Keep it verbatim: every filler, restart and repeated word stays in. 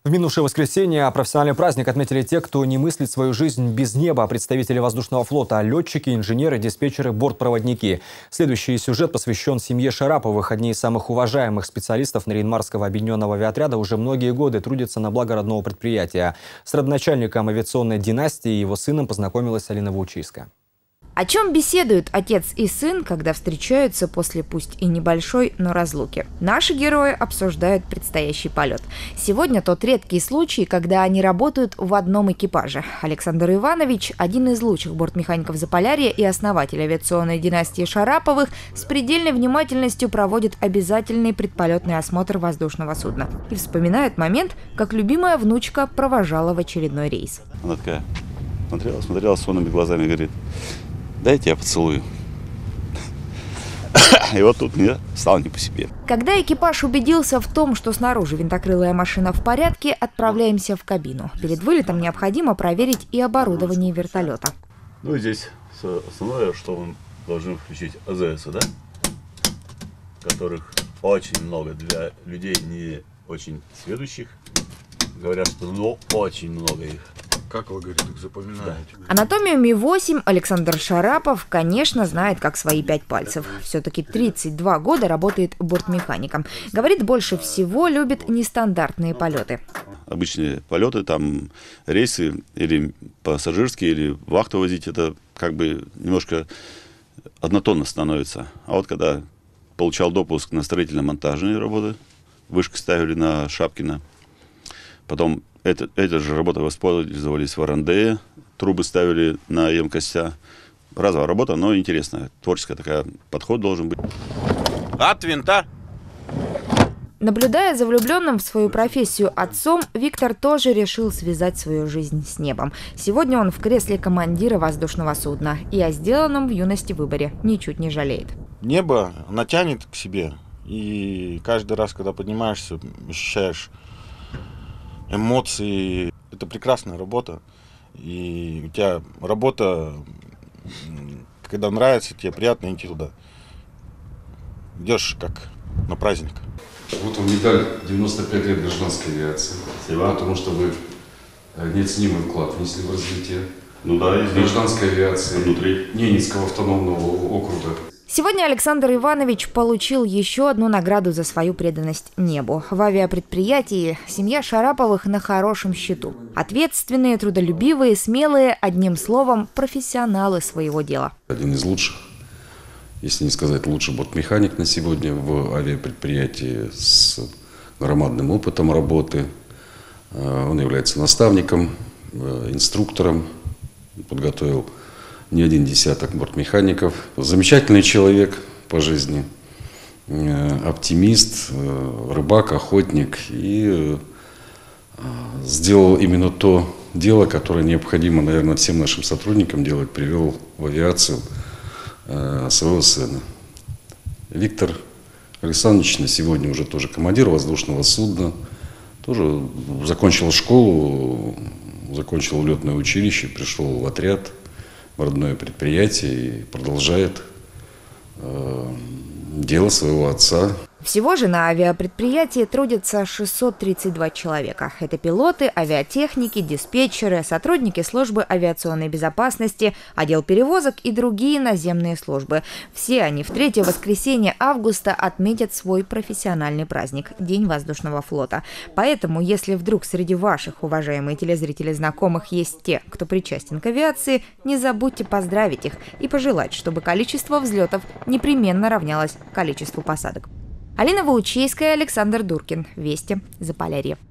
В минувшее воскресенье профессиональный праздник отметили те, кто не мыслит свою жизнь без неба. Представители воздушного флота, летчики, инженеры, диспетчеры, бортпроводники. Следующий сюжет посвящен семье Шараповых. Одни из самых уважаемых специалистов Нарьян-Марского объединенного авиаотряда уже многие годы трудятся на благо родного предприятия. С родоначальником авиационной династии и его сыном познакомилась Алина Ваучийская. О чем беседуют отец и сын, когда встречаются после пусть и небольшой, но разлуки? Наши герои обсуждают предстоящий полет. Сегодня тот редкий случай, когда они работают в одном экипаже. Александр Иванович, один из лучших бортмехаников Заполярья и основатель авиационной династии Шараповых, с предельной внимательностью проводит обязательный предполетный осмотр воздушного судна. И вспоминает момент, как любимая внучка провожала в очередной рейс. Она такая смотрела, смотрела сонными глазами и говорит: дайте я поцелую. И вот тут мне стало не по себе. Когда экипаж убедился в том, что снаружи винтокрылая машина в порядке, отправляемся в кабину. Перед вылетом необходимо проверить и оборудование вертолета. Ну и здесь основное, что мы должны включить а зэ эсы, да? Которых очень много для людей не очень сведущих. Говорят, что ну, очень много их. Как вы, говорит, их запоминаете? Анатомию Ми восемь Александр Шарапов, конечно, знает как свои пять пальцев. Все-таки тридцать два года работает бортмехаником. Говорит, больше всего любит нестандартные полеты. Обычные полеты, там рейсы или пассажирские, или вахту возить, это как бы немножко однотонно становится. А вот когда получал допуск на строительно-монтажные работы, вышку ставили на Шапкина, потом Это, эта же работа воспользовались в эр эн дэ, трубы ставили на емкостях. Разовая работа, но интересная, творческая такая, подход должен быть. От винта! Наблюдая за влюбленным в свою профессию отцом, Виктор тоже решил связать свою жизнь с небом. Сегодня он в кресле командира воздушного судна и о сделанном в юности выборе ничуть не жалеет. Небо, она тянет к себе, и каждый раз, когда поднимаешься, ощущаешь эмоции. Это прекрасная работа. И у тебя работа, когда нравится, тебе приятно идти туда. Идешь как на праздник. Вот вам медаль девяносто пять лет гражданской авиации. Спасибо. Потому что вы неоценимый вклад внесли в развитие ну, да, гражданской авиации внутри Ненецкого автономного округа. Сегодня Александр Иванович получил еще одну награду за свою преданность небу. В авиапредприятии семья Шараповых на хорошем счету. Ответственные, трудолюбивые, смелые, одним словом, профессионалы своего дела. Один из лучших, если не сказать лучший бортмеханик на сегодня в авиапредприятии с громадным опытом работы. Он является наставником, инструктором, подготовил не один десяток бортмехаников. Замечательный человек по жизни, оптимист, рыбак, охотник. И сделал именно то дело, которое необходимо, наверное, всем нашим сотрудникам делать. Привел в авиацию своего сына. Виктор Александрович на сегодня уже тоже командир воздушного судна. Тоже закончил школу, закончил летное училище, пришел в отряд, в родное предприятие и продолжает э, дело своего отца. Всего же на авиапредприятии трудятся шестьсот тридцать два человека. Это пилоты, авиатехники, диспетчеры, сотрудники службы авиационной безопасности, отдел перевозок и другие наземные службы. Все они в третье воскресенье августа отметят свой профессиональный праздник – День воздушного флота. Поэтому, если вдруг среди ваших, уважаемые телезрители, знакомых есть те, кто причастен к авиации, не забудьте поздравить их и пожелать, чтобы количество взлетов непременно равнялось количеству посадок. Алина Ваучийская, Александр Дуркин. Вести. Заполярье.